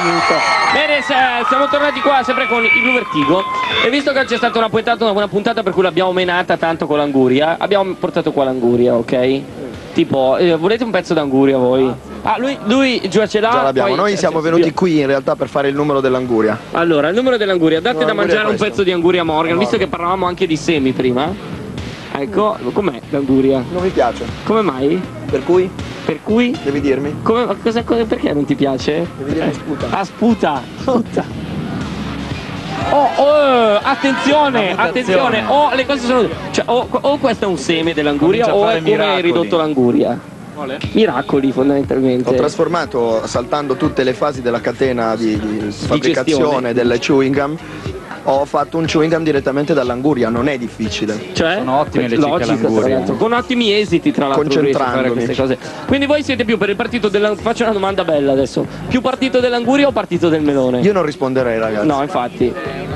minuto. Bene, siamo tornati qua sempre con i Blu Vertigo. E visto che c'è stata una buona puntata per cui l'abbiamo menata tanto con l'anguria, abbiamo portato qua l'anguria, ok? Tipo, volete un pezzo d'anguria voi? Ah, lui già ce l'ha. Già l'abbiamo. Poi, Noi siamo venuti qui in realtà per fare il numero dell'anguria. Allora, il numero dell'anguria, date da mangiare un questo. pezzo di anguria Morgan, visto che parlavamo anche di semi prima. Ecco, com'è l'anguria? Non mi piace. Come mai? Per cui? Per cui? Devi dirmi. Perché non ti piace? Devi dirmi sputa. Ah, sputa. Attenzione, attenzione. O le cose sono. Cioè, o questo è un seme dell'anguria o è come hai ridotto l'anguria. Miracoli fondamentalmente. Ho trasformato, saltando tutte le fasi della catena di fabbricazione gestione. del chewing gum, ho fatto un chewing gum direttamente dall'anguria, non è difficile. Cioè, sono ottime le logico, cicche tra all'anguria. l'altro, con ottimi esiti tra l'altro riesci a fare queste cose. Quindi voi siete più per il partito dell'anguria? Faccio una domanda bella adesso. Più partito dell'anguria o partito del melone? Io non risponderei, ragazzi. No, infatti.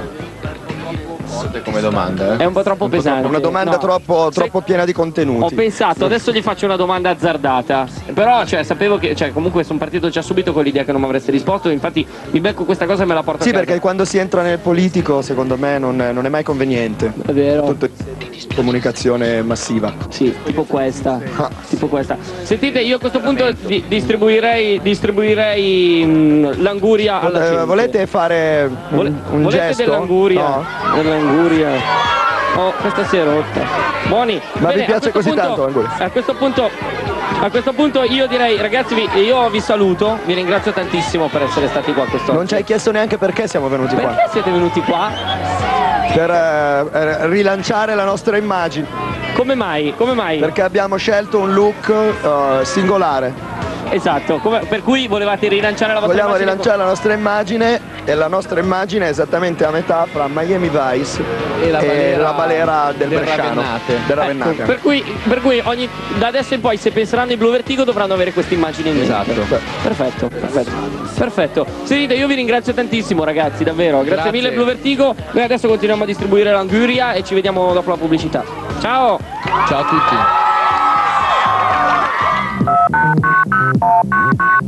Come domanda, È un po' troppo pesante. È una domanda No. troppo piena di contenuti. Ho pensato, adesso gli faccio una domanda azzardata. Però, sapevo che, comunque sono partito già subito con l'idea che non mi avreste risposto. Infatti mi becco questa cosa e me la porto a Sì, casa. perché quando si entra nel politico, secondo me, non è mai conveniente. È vero. Tutto comunicazione massiva. Sì, tipo questa. Tipo questa. Sentite, io a questo punto distribuirei l'anguria alla gente. Volete fare un volete gesto? dell'anguria? No? Dell'anguria. Oh, questa si è rotta. Buoni. Ma Bene, vi piace così tanto l'anguria? A questo punto io direi, ragazzi, io vi saluto, vi ringrazio tantissimo per essere stati qua quest'oggi. Non ci hai chiesto neanche perché siamo venuti qua. Perché siete venuti qua? Per rilanciare la nostra immagine. Come mai? Come mai? Perché abbiamo scelto un look singolare. Esatto, per cui volevate rilanciare la vostra Vogliamo immagine? rilanciare la nostra immagine, e la nostra immagine è esattamente a metà fra Miami Vice e la balera del Bresciano. Del Ravennate. Ecco, per cui da adesso in poi, se penseranno ai Blu Vertigo, dovranno avere questa immagine in mente. Esatto. Perfetto. Sentite, io vi ringrazio tantissimo, ragazzi, davvero. Grazie mille Blu Vertigo. Noi adesso continuiamo a distribuire l'anguria e ci vediamo dopo la pubblicità. Ciao! Ciao a tutti.